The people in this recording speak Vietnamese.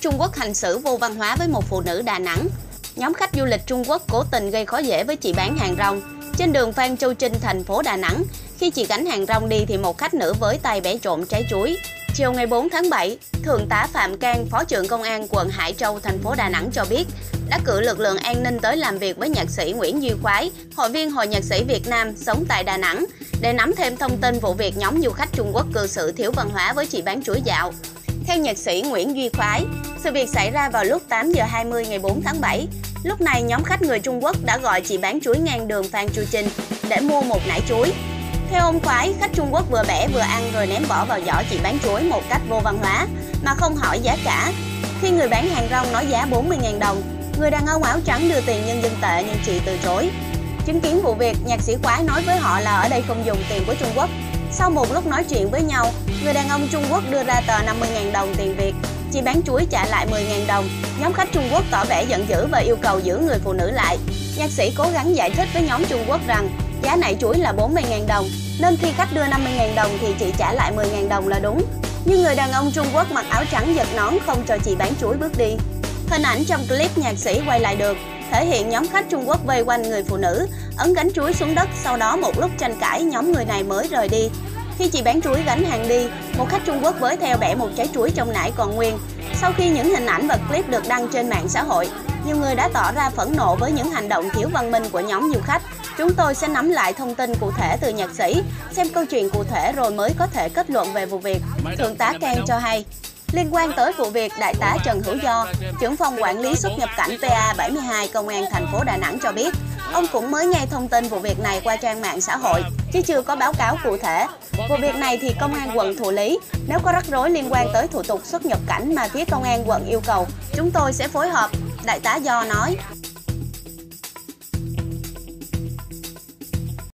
Trung Quốc hành xử vô văn hóa với một phụ nữ Đà Nẵng. Nhóm khách du lịch Trung Quốc cố tình gây khó dễ với chị bán hàng rong trên đường Phan Chu Trinh, thành phố Đà Nẵng. Khi chị gánh hàng rong đi thì một khách nữ với tay bẻ trộm trái chuối. Chiều ngày 4 tháng 7, Thượng tá Phạm Cang, Phó trưởng Công an quận Hải Châu, thành phố Đà Nẵng cho biết đã cử lực lượng an ninh tới làm việc với nhạc sĩ Nguyễn Duy Khoái, hội viên Hội Nhạc sĩ Việt Nam sống tại Đà Nẵng, để nắm thêm thông tin vụ việc nhóm du khách Trung Quốc cư xử thiếu văn hóa với chị bán chuối dạo. Theo nhạc sĩ Nguyễn Duy Khoái, sự việc xảy ra vào lúc 8 giờ 20 ngày 4 tháng 7. Lúc này, nhóm khách người Trung Quốc đã gọi chị bán chuối ngang đường Phan Chu Trinh để mua một nải chuối. Theo ông Khoái, khách Trung Quốc vừa bẻ vừa ăn rồi ném bỏ vào giỏ chị bán chuối một cách vô văn hóa mà không hỏi giá cả. Khi người bán hàng rong nói giá 40.000 đồng, người đàn ông áo trắng đưa tiền nhân dân tệ nhưng chị từ chối. Chứng kiến vụ việc, nhạc sĩ Khoái nói với họ là ở đây không dùng tiền của Trung Quốc. Sau một lúc nói chuyện với nhau, người đàn ông Trung Quốc đưa ra tờ 50.000 đồng tiền Việt. Chị bán chuối trả lại 10.000 đồng. Nhóm khách Trung Quốc tỏ vẻ giận dữ và yêu cầu giữ người phụ nữ lại. Nhạc sĩ cố gắng giải thích với nhóm Trung Quốc rằng giá nải chuối là 40.000 đồng, nên khi khách đưa 50.000 đồng thì chị trả lại 10.000 đồng là đúng. Nhưng người đàn ông Trung Quốc mặc áo trắng giật nón không cho chị bán chuối bước đi. Hình ảnh trong clip nhạc sĩ quay lại được thể hiện nhóm khách Trung Quốc vây quanh người phụ nữ, ấn gánh chuối xuống đất, sau đó một lúc tranh cãi, nhóm người này mới rời đi. Khi chị bán chuối gánh hàng đi, một khách Trung Quốc với theo bẻ một trái chuối trong nải còn nguyên. Sau khi những hình ảnh và clip được đăng trên mạng xã hội, nhiều người đã tỏ ra phẫn nộ với những hành động thiếu văn minh của nhóm du khách. Chúng tôi sẽ nắm lại thông tin cụ thể từ nhạc sĩ, xem câu chuyện cụ thể rồi mới có thể kết luận về vụ việc. Thượng tá Cang cho hay. Liên quan tới vụ việc, Đại tá Trần Hữu Do, trưởng phòng quản lý xuất nhập cảnh PA 72 Công an thành phố Đà Nẵng cho biết, ông cũng mới nghe thông tin vụ việc này qua trang mạng xã hội, chứ chưa có báo cáo cụ thể. Vụ việc này thì công an quận thụ lý. Nếu có rắc rối liên quan tới thủ tục xuất nhập cảnh mà phía công an quận yêu cầu, chúng tôi sẽ phối hợp, Đại tá Do nói.